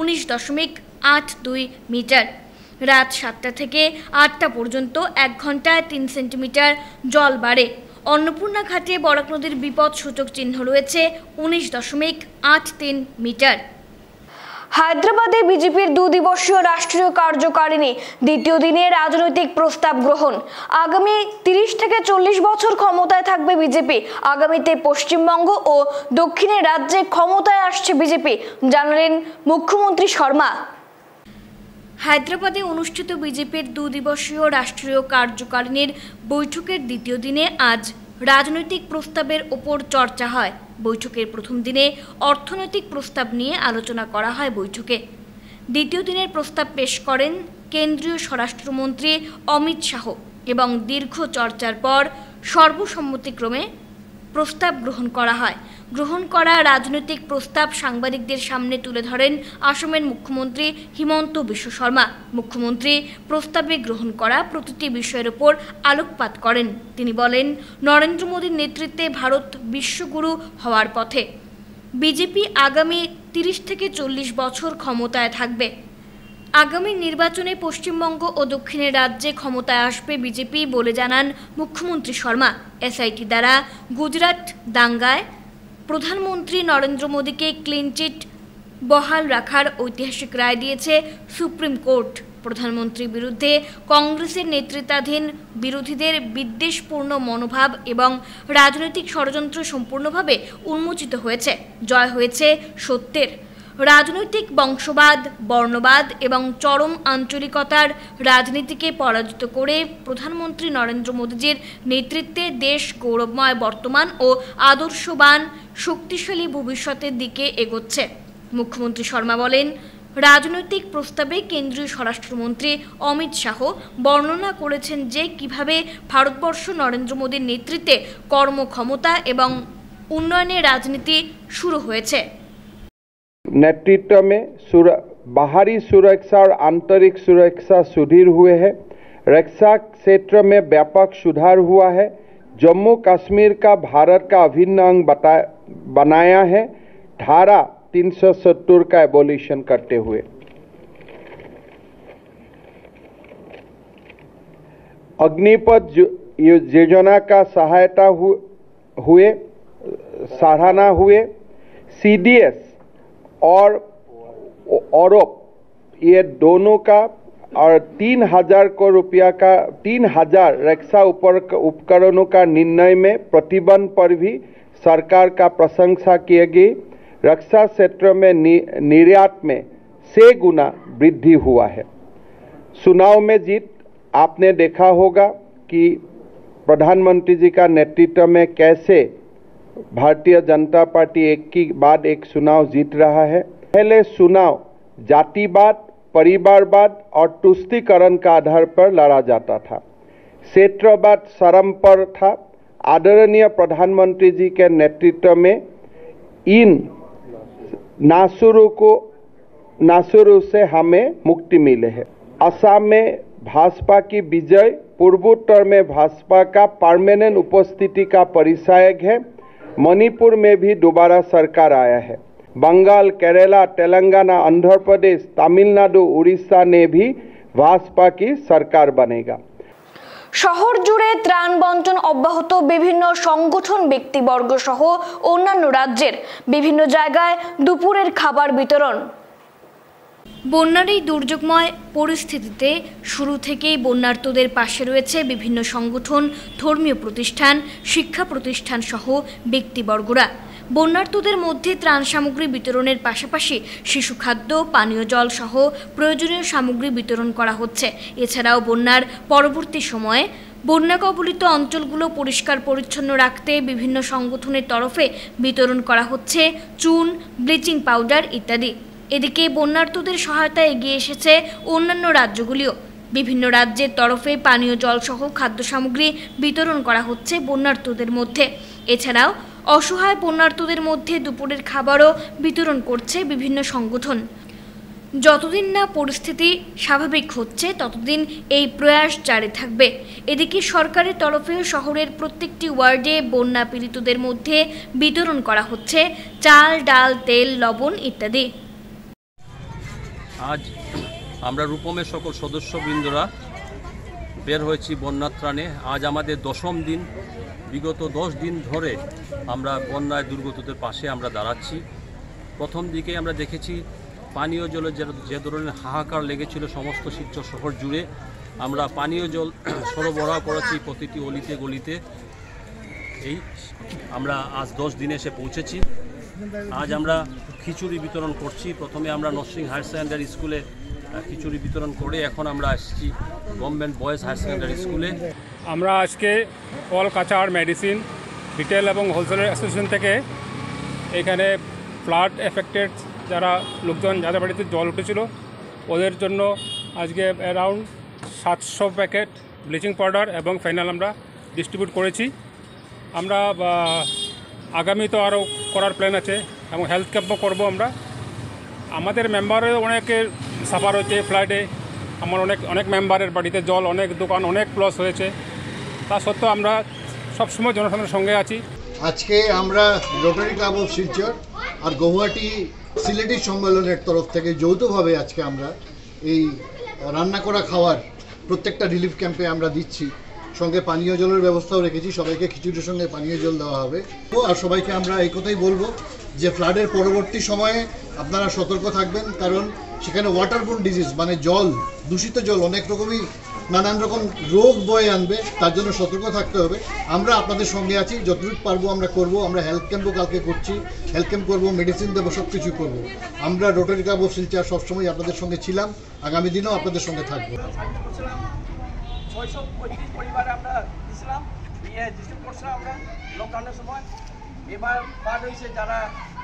19.82 মিটার। রাত 7টা থেকে 8টা পর্যন্ত 1 ঘন্টায় 3 সেন্টিমিটার জল বাড়ে। অন্নপূর্ণা ঘাটে বরাক নদীর বিপদ সূচক চিহ্ন রয়েছে 19.83 মিটার। হায়দ্রাবাদে বিজেপির 2 দিবসীয় রাষ্ট্রীয় কার্যকারিণী দ্বিতীয় দিনে রাজনৈতিক প্রস্তাব গ্রহণ। আগামী 30 থেকে 40 বছর ক্ষমতায় থাকবে বিজেপি। আগামীতে পশ্চিমবঙ্গ ও দক্ষিণের রাজ্যে ক্ষমতায় আসছে বিজেপি, জানালেন মুখ্যমন্ত্রী শর্মা। হায়দ্রাবাদে অনুষ্ঠিত বিজেপির 2 দিবসীয় রাষ্ট্রীয় কার্যকারিণীর বৈঠকের দ্বিতীয় দিনে আজ রাজনৈতিক প্রস্তাবের ওপর চর্চা হয়। বৈঠকের প্রথম দিনে অর্থনৈতিক প্রস্তাব নিয়ে আলোচনা করা হয় বৈঠকে। দ্বিতীয় দিনের প্রস্তাব পেশ করেন কেন্দ্রীয় স্বরাষ্ট্রমন্ত্রী অমিত শাহ এবং দীর্ঘ চর্চার পর সর্বসম্মতিক্রমে প্রস্তাব গ্রহণ করা হয়। গ্রহণ করা রাজনৈতিক প্রস্তাব সাংবাদিকদের সামনে তুলে ধরেন আসামের মুখ্যমন্ত্রী হিমন্ত বিশ্ব শর্মা। মুখ্যমন্ত্রী প্রস্তাবে গ্রহণ করা প্রতিটি বিষয়ের উপর আলোকপাত করেন। তিনি বলেন, নরেন্দ্র মোদীর নেতৃত্বে ভারত বিশ্বগুরু হওয়ার পথে। বিজেপি আগামী 30 থেকে 40 বছর ক্ষমতায় থাকবে। আগামী নির্বাচনে পশ্চিমবঙ্গ ও দক্ষিণের রাজ্যে ক্ষমতায় আসবে বিজেপি বলে জানান মুখ্যমন্ত্রী শর্মা। এসআইটি দ্বারা গুজরাট দাঙ্গায় প্রধানমন্ত্রী নরেন্দ্র মোদীকে ক্লিনচিট বহাল রাখার ঐতিহাসিক রায় দিয়েছে সুপ্রিম কোর্ট। প্রধানমন্ত্রীর বিরুদ্ধে কংগ্রেসের নেতৃত্বাধীন বিরোধীদের বিদ্বেষপূর্ণ মনোভাব এবং রাজনৈতিক ষড়যন্ত্র সম্পূর্ণভাবে উন্মোচিত হয়েছে। জয় হয়েছে সত্যের। রাজনৈতিক বংশবাদ, বর্ণবাদ এবং চরম আঞ্চলিকতার রাজনীতিকে পরাজিত করে প্রধানমন্ত্রী নরেন্দ্র মোদীজির নেতৃত্বে দেশ গৌরবময় বর্তমান ও আদর্শবান শক্তিশালী ভবিষ্যতের দিকে এগোচ্ছে। মুখ্যমন্ত্রী শর্মা বলেন, রাজনৈতিক প্রস্তাবে কেন্দ্রীয় স্বরাষ্ট্রমন্ত্রী অমিত শাহ বর্ণনা করেছেন যে কিভাবে ভারতবর্ষ নরেন্দ্র মোদীর নেতৃত্বে কর্মক্ষমতা এবং উন্নয়নের রাজনীতি শুরু হয়েছে। नेतृत्व में बाहरी सुरक्षा और आंतरिक सुरक्षा सुदृढ़ हुए हैं। रक्षा क्षेत्र में व्यापक सुधार हुआ है। जम्मू कश्मीर का भारत का अभिन्न अंग बनाया है, धारा 370 का एबोलिशन करते हुए। अग्निपथ योजना का सराहना हुए। CDS और औरप ये दोनों का और 3,000 रक्षा उपकरणों का निर्णय में प्रतिबंध पर भी सरकार का प्रशंसा की गई। रक्षा क्षेत्र में निर्यात में 6 गुना वृद्धि हुआ है। चुनाव में जीत आपने देखा होगा कि प्रधानमंत्री जी का नेतृत्व में कैसे भारतीय जनता पार्टी एक के बाद एक चुनाव जीत रहा है। पहले चुनाव जातिवाद, परिवारवाद और तुष्टीकरण का आधार पर लड़ा जाता था। क्षेत्रवाद शर्म पर था। आदरणीय प्रधानमंत्री जी के नेतृत्व में इन नासुरों से हमें मुक्ति मिले है। असम में भाजपा की विजय पूर्वोत्तर में भाजपा का परमानेंट उपस्थिति का परिचायक है। मणिपुर में भी दोबारा सरकार आया है। बंगाल, केरला, तेलंगाना, आंध्र प्रदेश, तमिलनाडु, उड़ीसा ने भी भाजपा की सरकार बनेगा। শহর জুড়ে ত্রাণ বন্টন অব্যাহত। বিভিন্ন সংগঠন, ব্যক্তিবর্গ সহ অন্যান্য রাজ্যের বিভিন্ন জায়গায় দুপুরের খাবার বিতরণ। বন্যার এই দুর্যোগময় পরিস্থিতিতে শুরু থেকেই বন্যার্তদের পাশে রয়েছে বিভিন্ন সংগঠন, ধর্মীয় প্রতিষ্ঠান, শিক্ষা প্রতিষ্ঠান সহ ব্যক্তিবর্গরা। বন্যার্তদের মধ্যে ত্রাণ সামগ্রী বিতরণের পাশাপাশি শিশু খাদ্য, পানীয় জল সহ প্রয়োজনীয় সামগ্রী বিতরণ করা হচ্ছে। এছাড়াও বন্যার পরবর্তী সময়ে বন্যা কবলিত অঞ্চলগুলো পরিষ্কার পরিচ্ছন্ন রাখতে বিভিন্ন সংগঠনের তরফে বিতরণ করা হচ্ছে চুন, ব্লিচিং পাউডার ইত্যাদি। এদিকে বন্যার্তদের সহায়তায় এগিয়ে এসেছে অন্যান্য রাজ্যগুলিও। বিভিন্ন রাজ্যের তরফে পানীয় জল সহ খাদ্য সামগ্রী বিতরণ করা হচ্ছে বন্যার্তদের মধ্যে। এছাড়াও অসহায় বন্যার্তদের মধ্যে দুপুরের খাবারও বিতরণ করছে বিভিন্ন সংগঠন। যতদিন না পরিস্থিতি স্বাভাবিক হচ্ছে ততদিন এই প্রয়াস জারি থাকবে। এদিকে সরকারের তরফেও শহরের প্রত্যেকটি ওয়ার্ডে বন্যা পীড়িতদের মধ্যে বিতরণ করা হচ্ছে চাল, ডাল, তেল, লবণ ইত্যাদি। আজ আমরা রূপমের সকল সদস্যবৃন্দরা বের হয়েছি বন্যা ত্রাণে। আজ আমাদের 10ম দিন। বিগত 10 দিন ধরে আমরা বন্যায় দুর্গতদের পাশে আমরা দাঁড়াচ্ছি। প্রথম দিকে আমরা দেখেছি পানীয় জলের যে ধরনের হাহাকার লেগেছিল সমস্ত শিলচর শহর জুড়ে। আমরা পানীয় জল সরবরাহ করেছি প্রতিটি অলিতে গলিতে। এই আমরা আজ 10 দিনে এসে পৌঁছেছি। আজ আমরা খিচুড়ি বিতরণ করছি। প্রথমে আমরা নরসিং হায়ার সেকেন্ডারি স্কুলে খিচুড়ি বিতরণ করে এখন আমরা আসছি গভর্নমেন্ট বয়েজ হায়ার সেকেন্ডারি স্কুলে। আমরা আজকে ফল, কাঁচার, মেডিসিন, রিটেল এবং হোলসেলার অ্যাসোসিয়েশন থেকে এখানে ফ্লাড এফেক্টেড যারা লোকজন যাদের বাড়িতে জল উঠেছিল ওদের জন্য আজকে অ্যারাউন্ড 700 প্যাকেট ব্লিচিং পাউডার এবং ফেনাল আমরা ডিস্ট্রিবিউট করেছি। আমরা আগামী তো আরও করার প্ল্যান আছে এবং হেলথ ক্যাম্পও করবো আমরা। আমাদের মেম্বারের অনেকের সাফার হয়েছে ফ্লাডে। আমার অনেক মেম্বারের বাড়িতে জল, অনেক দোকান, অনেক লস হয়েছে। তা সত্ত্বেও আমরা সবসময় জনসাধারণের সঙ্গে আছি। আজকে আমরা রোটারি ক্লাব অফ শিলচর আর গৌহাটি সিলেটি সম্মেলনের তরফ থেকে যৌথভাবে আজকে আমরা এই রান্না করা খাবার প্রত্যেকটা রিলিফ ক্যাম্পে আমরা দিচ্ছি। সঙ্গে পানীয় জলের ব্যবস্থাও রেখেছি। সবাইকে খিচুড়ির সঙ্গে পানীয় জল দেওয়া হবে। আর সবাইকে আমরা এই কথাই বলবো যে ফ্লাডের পরবর্তী সময়ে আপনারা সতর্ক থাকবেন, কারণ সেখানে ওয়াটারবোর্ন ডিজিজ মানে জল, দূষিত জল অনেক রকমই নানান রকম রোগ বয়ে আনবে। তার জন্য সতর্ক থাকতে হবে। আমরা আপনাদের সঙ্গে আছি, যতটুকু পারবো আমরা করব। আমরা হেলথ ক্যাম্পও কালকে করছি, হেলথ ক্যাম্প করবো, মেডিসিন দেবো, সব কিছু করবো। আমরা রোটারি ক্লাব অফ শিলচর সবসময় আপনাদের সঙ্গে ছিলাম, আগামী দিনেও আপনাদের সঙ্গে থাকবো। 635 পরিবারে আমরা দিয়েছিলাম, ডিস্ট্রিবিউট করছিলাম আমরা লকডাউনের সময়। এবার পার্ট হয়েছে যারা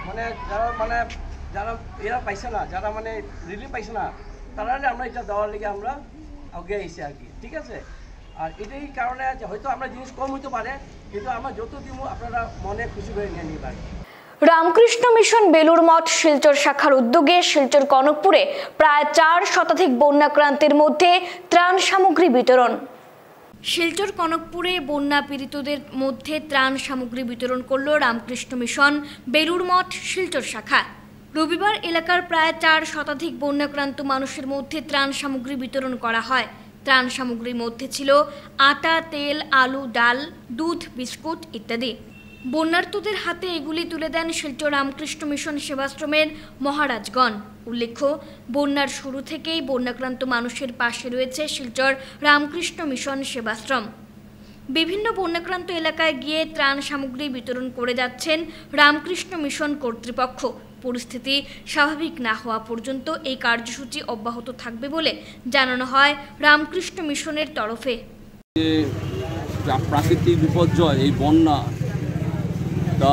এরা পাইছে না, যারা মানে রিলিফ পাইছে না, তারা আমরা এটা দেওয়ার লেগে আমরা আগে আইসি আর কি। ঠিক আছে। আর এটাই কারণে হয়তো আমরা জিনিস কম হইতে পারে, কিন্তু আমরা যত দিব আপনারা মনে খুশি করে নিয়ে নিবার। রামকৃষ্ণ মিশন বেলুর মঠ শিলচর শাখার উদ্যোগে শিলচর কনকপুরে প্রায় 4 শতাধিক বন্যাক্রান্তের মধ্যে ত্রাণ সামগ্রী বিতরণ। শিলচর কনকপুরে বন্যা পীড়িতদের মধ্যে ত্রাণ সামগ্রী বিতরণ করল রামকৃষ্ণ মিশন বেলুর মঠ শিলচর শাখা। রবিবার এলাকার প্রায় 4 শতাধিক বন্যাক্রান্ত মানুষের মধ্যে ত্রাণ সামগ্রী বিতরণ করা হয়। ত্রাণ সামগ্রীর মধ্যে ছিল আটা, তেল, আলু, ডাল, দুধ, বিস্কুট ইত্যাদি। বন্যার্তদের হাতে এগুলি তুলে দেন শিলচর রামকৃষ্ণ মিশন সেবাশ্রমের মহারাজগণ। উল্লেখ্য, বন্যার শুরু থেকেই বন্যাক্রান্ত মানুষের পাশে রয়েছে শিলচর রামকৃষ্ণ মিশন সেবাশ্রম। বিভিন্ন বন্যাক্রান্ত এলাকায় গিয়ে ত্রাণ সামগ্রী বিতরণ করে যাচ্ছেন রামকৃষ্ণ মিশন কর্তৃপক্ষ। পরিস্থিতি স্বাভাবিক না হওয়া পর্যন্ত এই কার্যসূচি অব্যাহত থাকবে বলে জানানো হয় রামকৃষ্ণ মিশনের তরফে। প্রাকৃতিক বিপর্যয় এই বন্যা তা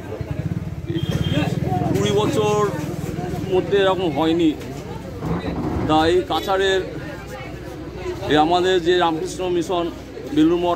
20 বছর মধ্যে এরকম হয়নি। তা এই কাছাড়ের আমাদের যে রামকৃষ্ণ মিশন বেলুড়মঠ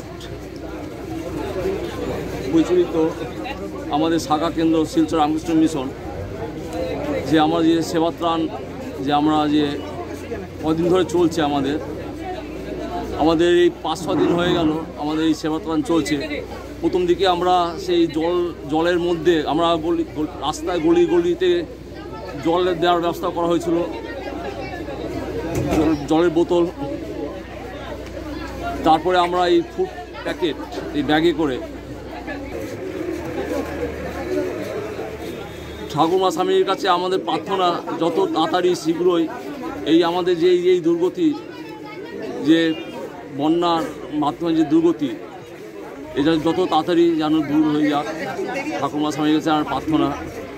পরিচালিত আমাদের শাখা কেন্দ্র শিলচর রামকৃষ্ণ মিশন, যে আমরা যে সেবাত্রাণ যে আমরা যে কদিন ধরে চলছে আমাদের এই 5-6 দিন হয়ে গেল আমাদের এই সেবাত্রাণ চলছে। প্রথম দিকে আমরা সেই জলের মধ্যে আমরা রাস্তায় গলিতে জল দেওয়ার ব্যবস্থা করা হয়েছিল, জলের বোতল। তারপরে আমরা এই ফুড প্যাকেট এই ব্যাগে করে ঠাকুমা স্বামীর কাছে আমাদের প্রার্থনা যত তাড়াতাড়ি শীঘ্রই এই আমাদের যে এই দুর্গতি, যে বন্যার মাধ্যমে যে দুর্গতি, এটা যত তাড়াতাড়ি যেন দূর হয়ে যাক, ঠাকুমা স্বামীর কাছে আমার প্রার্থনা।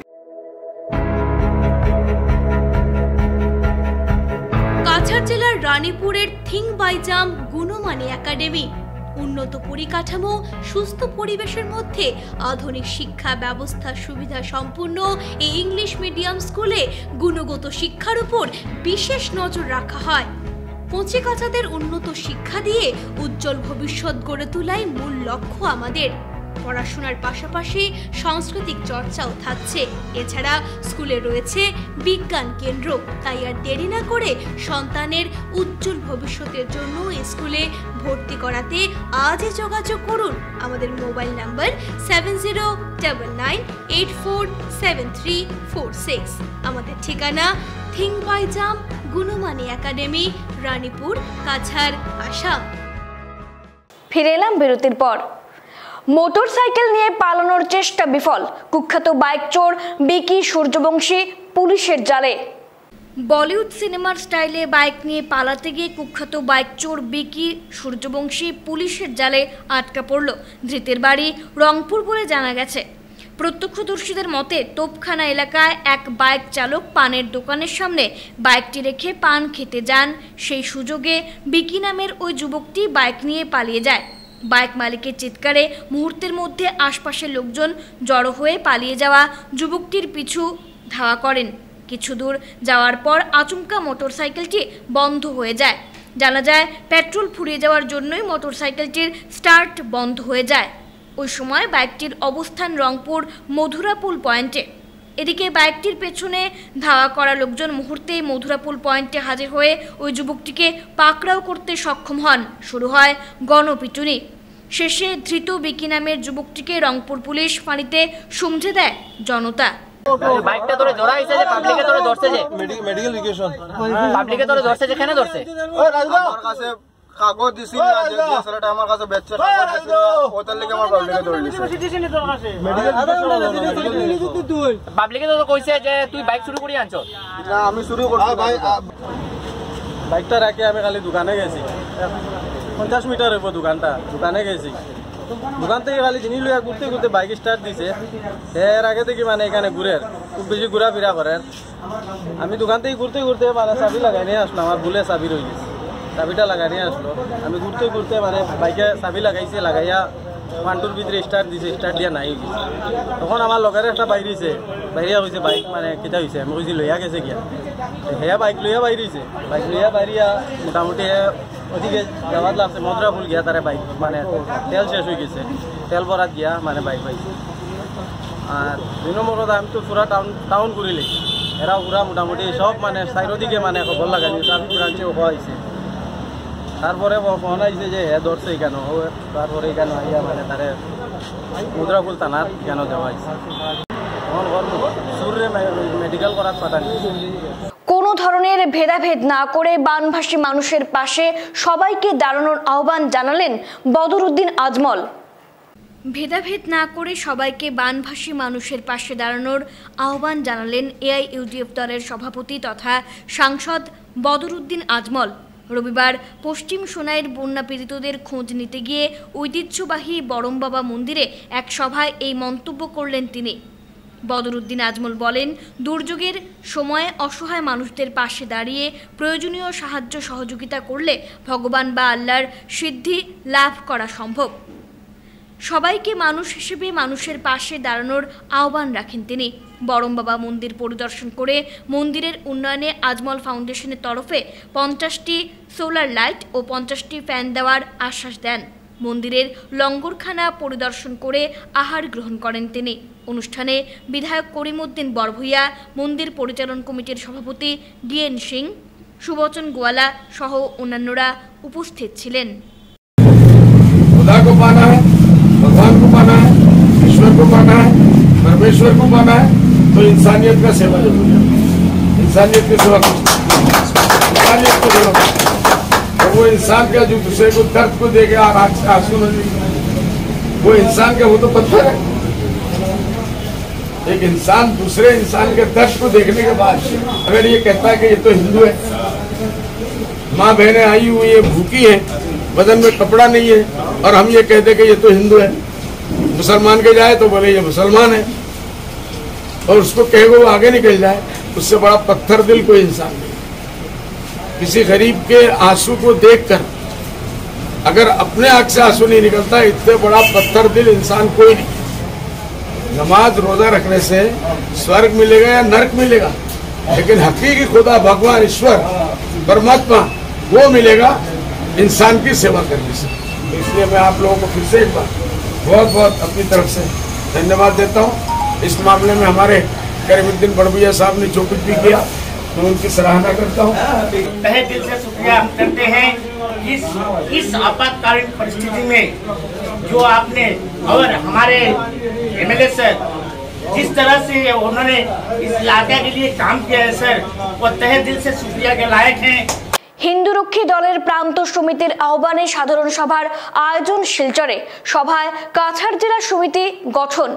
কাছাড় জেলার রানীপুরের থিং বাইজাম গুণমানী একাডেমি উন্নত পরিকাঠামো, সুস্থ পরিবেশের মধ্যে আধুনিক শিক্ষা ব্যবস্থা সুবিধা সম্পূর্ণ এই ইংলিশ মিডিয়াম স্কুলে গুণগত শিক্ষার উপর বিশেষ নজর রাখা হয়। কচিকাচাদের উন্নত শিক্ষা দিয়ে উজ্জ্বল ভবিষ্যৎ গড়ে তোলাই মূল লক্ষ্য আমাদের। পড়াশোনার পাশাপাশি সাংস্কৃতিক চর্চাও থাকছে। এছাড়া স্কুলে রয়েছে বিজ্ঞান কেন্দ্র। তাই আর দেরি না করে সন্তানের উজ্জ্বল ভবিষ্যতের জন্য স্কুলে ভর্তি করাতে আজই যোগাযোগ করুন। আমাদের মোবাইল নাম্বার 7099847346। আমাদের ঠিকানা থিং বাইজাম গুণমানী একাডেমি, রানীপুর, কাছাড়, আসাম। ফিরে এলাম বিরতির পর। মোটরসাইকেল নিয়ে পালানোর চেষ্টা বিফল, কুখ্যাত বাইক চোর বিকি সূর্যবংশী পুলিশের জালে। বলিউড সিনেমার স্টাইলে বাইক নিয়ে পালাতে গিয়ে কুখ্যাত বাইক চোর বিকি সূর্যবংশী পুলিশের জালে আটকা পড়ল। ধৃতের বাড়ি রংপুর বলে জানা গেছে। প্রত্যক্ষদর্শীদের মতে তোপখানা এলাকায় এক বাইক চালক পানের দোকানের সামনে বাইকটি রেখে পান খেতে যান। সেই সুযোগে বিকি নামের ওই যুবকটি বাইক নিয়ে পালিয়ে যায়। বাইক মালিকের চিৎকারে মুহূর্তের মধ্যে আশপাশের লোকজন জড়ো হয়ে পালিয়ে যাওয়া যুবকটির পিছু ধাওয়া করেন। কিছু দূর যাওয়ার পর আচমকা মোটরসাইকেলটি বন্ধ হয়ে যায়। জানা যায় পেট্রোল ফুরিয়ে যাওয়ার জন্যই মোটরসাইকেলটির স্টার্ট বন্ধ হয়ে যায়। ওই সময় বাইকটির অবস্থান রংপুর মধুরাপুল পয়েন্টে। এদিকে বাইকটির পেছনে ধাওয়া করা লোকজন মুহূর্তেই মধুরাপুল পয়েন্টে হাজির হয়ে ওই যুবকটিকে পাকড়াও করতে সক্ষম হন। শুরু হয় গণপিটুনি। শেষে ধৃত বিকি নামের যুবকটিকে রংপুর পুলিশ ফাঁড়িতে সমঝে দেয় জনতা। বাইকটা ধরে ধরা হইছে যে পাবলিকে ধরে ধরছে, যে মেডিকেল ইকুয়েশন পাবলিকে ধরে ধরছে, যে কেন ধরছে? আমার কাছে কাগজ দিছিল না, যে ছেলেটা আমার কাছে বেচছে কাগজ দিছিল ওটার লাগি আমার পাবলিকে ধরে নিছে। পাবলিকে তো কইছে যে তুই বাইক শুরু করি আনছ। না আমি শুরু করছি ভাই, বাইকটা রাখি আমি খালি দোকানে গেছি, 50 মিটার হইব দোকানে গেছি। দোকান থেকে খালি জিনিস লইয়া ঘুরতে ঘুরতে বাইক স্টার্ট দিছে। এর আগে থেকে মানে এখানে ঘুরের খুব বেশি ঘোরাফেরা করেন। আমি দোকান থেকে ঘুরতে ঘুরতে মানে চাবি লাগাই নিয়ে আসলো, আমার ভুলে চাবি রয়ে গেছে, চাবিটা লাগাই নিয়ে আসলো। আমি ঘুরতে ঘুরতে মানে বাইকে চাবি লাগাইছে, লাগাইয়া 1-2 ভিতরে স্টার্ট দিছে, স্টার্ট দিয়া নাই গেছে। তখন আমার লগের একটা বাইরিছে, বাইরিয়া হয়েছে বাইক মানে কেটা হয়েছে, আমি কইছি লইয়া গেছে গিয়া, সেয়া বাইক লইয়া বাইরিছে। বাইক লইয়া বাইরিয়া মোটামুটি ওদিকে যাওয়ার লাগছে মধুরাপুল গিয়া, তারে বাইক মানে তেল শেষ হয়ে গেছে, তেল ভরাত গিয়া মানে বাইক পাইছে। আর 2 নম্বরত আমি তো পুরা টাউন ঘুরিলে, এরা পুরা মোটামুটি সব মানে চারিদিকে মানে খবর লাগাইছে, ট্রাফিক ব্রাঞ্চে হয়েছে। তারপরে ফোন আইছে যে হে ধরছে কেন, তারপরে কেন আইয়া মানে তারে মধুরাপুল থানার কেন দেওয়া হয়েছে। মেডিকেল করার পাঠানি। কোনো ধরনের ভেদাভেদ না করে বানভাসী মানুষের পাশে সবাইকে দাঁড়ানোর আহ্বান জানালেন বদরুদ্দিন আজমল। ভেদাভেদ না করে সবাইকে বানভাসী মানুষের পাশে দাঁড়ানোর আহ্বান জানালেন এআইইউডিএফ দলের সভাপতি তথা সাংসদ বদরুদ্দিন আজমল। রবিবার পশ্চিম সোনাইয়ের বন্যা পীড়িতদের খোঁজ নিতে গিয়ে ঐতিহ্যবাহী বড়মবাবা মন্দিরে এক সভায় এই মন্তব্য করলেন তিনি। বদরুদ্দিন আজমল বলেন, দুর্যোগের সময়ে অসহায় মানুষদের পাশে দাঁড়িয়ে প্রয়োজনীয় সাহায্য সহযোগিতা করলে ভগবান বা আল্লাহর সিদ্ধি লাভ করা সম্ভব। সবাইকে মানুষ হিসেবে মানুষের পাশে দাঁড়ানোর আহ্বান রাখেন তিনি। বড়মবাবা মন্দির পরিদর্শন করে মন্দিরের উন্নয়নে আজমল ফাউন্ডেশনের তরফে 50টি সোলার লাইট ও 50টি ফ্যান দেওয়ার আশ্বাস দেন। মন্দিরের লঙ্গরখানা পরিদর্শন করে আহার গ্রহণ করেন তিনি। অনুষ্ঠানে বিধায়ক করিমউদ্দিন বরভূইয়া, মন্দির পরিচালন কমিটির সভাপতি ডিএন সিং, সুবচন গোয়ালা সহ অন্যান্যরা উপস্থিত ছিলেন। भगवान को पाना है, ईश्वर को पाना है, परमेश्वर को पाना है, तो इंसानियत का सेवा जरूरी है। इंसानियत की सेवा इंसानियत की सेवा और वो इंसान का जो दूसरे को दर्द को देगा आंसू नहीं, वो इंसान का वो तो पत्थर है। एक इंसान दूसरे इंसान के दर्द को देखने के बाद अगर ये कहता है कि ये तो हिंदू है, माँ बहनें आई हुई है, भूखी है, बदन में कपड़ा नहीं है, और हम ये कहते कि ये तो हिंदू है। मुसलमान के जाए तो बोले ये मुसलमान है, और उसको कहे वो आगे निकल जाए, उससे बड़ा पत्थर दिल कोई इंसान नहीं। किसी गरीब के आंसू को देखकर अगर अपने आंख से आंसू नहीं निकलता, इतने बड़ा पत्थर दिल इंसान कोई नहीं। नमाज रोजा रखने से स्वर्ग मिलेगा या नरक मिलेगा, लेकिन हकीकी खुदा भगवान ईश्वर परमात्मा वो मिलेगा इंसान की सेवा करने से। इसलिए मैं आप लोगों को फिर से एक बार बहुत बहुत अपनी तरफ से धन्यवाद देता हूँ। इस मामले में हमारे करीमुद्दीन बड़भूइया साहब ने जो कुछ भी किया मैं उनकी सराहना करता हूँ। तहे दिल से शुक्रिया हम करते हैं इस आपातकालीन परिस्थिति में जो आपने और हमारे एमएलए सर जिस तरह से उन्होंने इस इलाके के लिए काम किया है सर, वो तहे दिल से शुक्रिया के लायक हैं। হিন্দুরক্ষী দলের প্রান্ত সমিতির আহ্বানে সাধারণ সভার আয়োজন শিলচরে। সভায় কাছাড় জেলা সমিতি গঠন।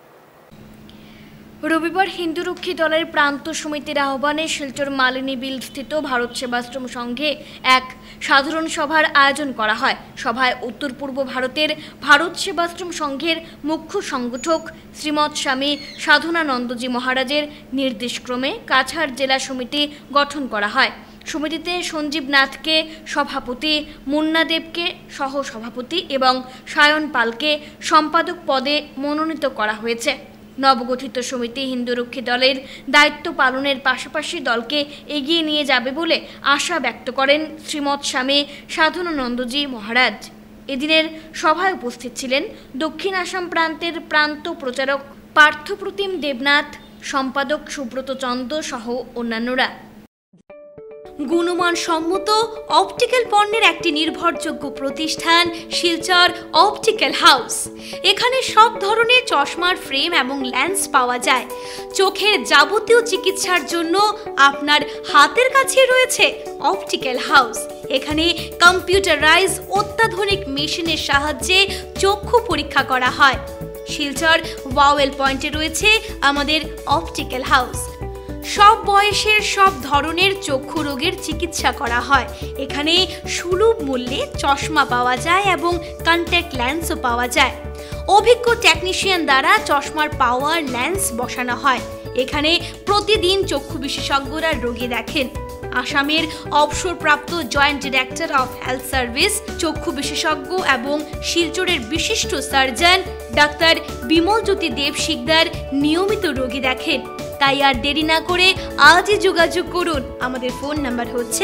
রবিবার হিন্দুরক্ষী দলের প্রান্ত সমিতির আহ্বানে শিলচর মালিনী বিল স্থিত ভারত সেবাশ্রম সংঘে এক সাধারণ সভার আয়োজন করা হয়। সভায় উত্তর পূর্ব ভারতের ভারত সেবাশ্রম সংঘের মুখ্য সংগঠক শ্রীমৎ স্বামী সাধনানন্দজি মহারাজের নির্দেশক্রমে কাছাড় জেলা সমিতি গঠন করা হয়। সমিতিতে সঞ্জীব নাথকে সভাপতি, মুন্না দেবকে সহ সভাপতি এবং সায়ন পালকে সম্পাদক পদে মনোনীত করা হয়েছে। নবগঠিত সমিতি হিন্দুরক্ষী দলের দায়িত্ব পালনের পাশাপাশি দলকে এগিয়ে নিয়ে যাবে বলে আশা ব্যক্ত করেন শ্রীমৎ স্বামী সাধনানন্দজি মহারাজ। এদিনের সভায় উপস্থিত ছিলেন দক্ষিণ আসাম প্রান্তের প্রান্ত প্রচারক পার্থপ্রতিম দেবনাথ, সম্পাদক সুব্রত চন্দ্র সহ অন্যান্যরা। গুণমান সম্মত অপটিক্যাল পণ্যের একটি নির্ভরযোগ্য প্রতিষ্ঠান শিলচর অপটিক্যাল হাউস। এখানে সব ধরনের চশমার ফ্রেম এবং লেন্স পাওয়া যায়। চোখের যাবতীয় চিকিৎসার জন্য আপনার হাতের কাছে রয়েছে অপটিক্যাল হাউস। এখানে কম্পিউটারাইজ অত্যাধুনিক মেশিনের সাহায্যে চক্ষু পরীক্ষা করা হয়। শিলচর ওয়াওয়েল পয়েন্টে রয়েছে আমাদের অপটিক্যাল হাউস। সব বয়সের সব ধরনের চক্ষু রোগের চিকিৎসা করা হয়। এখানে সুলভ মূল্যে চশমা পাওয়া যায় এবং কন্ট্যাক্ট লেন্সও পাওয়া যায়। অভিজ্ঞ টেকনিশিয়ান দ্বারা চশমার পাওয়ার লেন্স বসানো হয়। এখানে প্রতিদিন চক্ষু বিশেষজ্ঞরা রোগী দেখেন। আসামের অবসরপ্রাপ্ত joint director of health service, চক্ষু বিশেষজ্ঞ এবং শিলচরের বিশিষ্ট সার্জন ডাক্তার বিমল জ্যোতি দেব শিকদার নিয়মিত রোগী দেখেন। তাই আর দেরি না করে আজই যোগাযোগ করুন। আমাদের ফোন নাম্বার হচ্ছে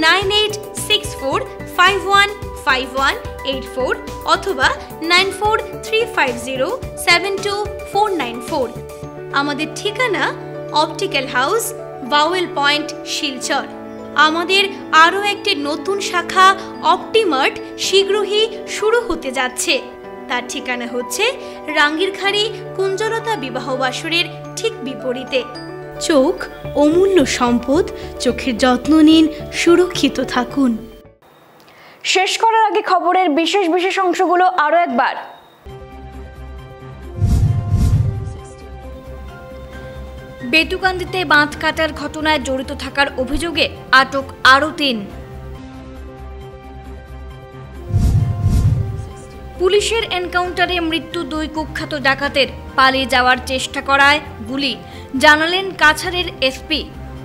9864515184 অথবা 9435072494। আমাদের ঠিকানা অপটিক্যাল হাউস, ওয়াওয়েল পয়েন্ট, শিলচর। আমাদের আরও একটি নতুন শাখা অপটিমার্ট শীঘ্রই শুরু হতে যাচ্ছে। তার ঠিকানা হচ্ছে রাঙ্গিরখাড়ি কুঞ্জলতা বিবাহ বাসরের ঠিক বিপরীতে। চোখ অমূল্য সম্পদ, চোখের যত্ন নিন, সুরক্ষিত থাকুন। শেষ করার আগে খবরের বিশেষ অংশগুলো আরও একবার। বেতুকান্দিতে বাঁধ কাটার ঘটনায় জড়িত থাকার অভিযোগে আটক আরও ৩। পুলিশের এনকাউন্টারে মৃত্যু ২ কুখ্যাত ডাকাতের, পালিয়ে যাওয়ার চেষ্টা করায় গুলি, জানালেন কাছাড়ের এসপি।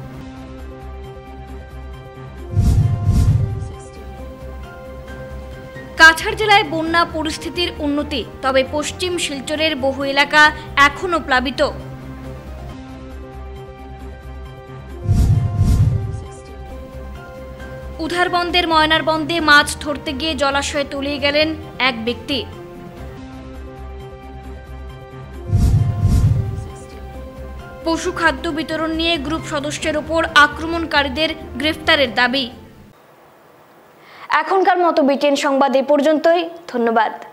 কাছাড় জেলায় বন্যা পরিস্থিতির উন্নতি, তবে পশ্চিম শিলচরের বহু এলাকা এখনো প্লাবিত। উধারবন্দের ময়নারবন্দে মাছ ধরতে গিয়ে জলাশয়ে তলিয়ে গেলেন এক ব্যক্তি। পশু খাদ্য বিতরণ নিয়ে গ্রুপ সদস্যের ওপর আক্রমণকারীদের গ্রেফতারের দাবি। এখনকার মতো বিটিএন সংবাদ এ পর্যন্তই। ধন্যবাদ।